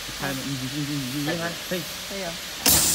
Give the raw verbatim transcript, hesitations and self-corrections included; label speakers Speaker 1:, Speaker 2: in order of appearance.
Speaker 1: 拍吗？你你你你你应该可以。
Speaker 2: 可以啊。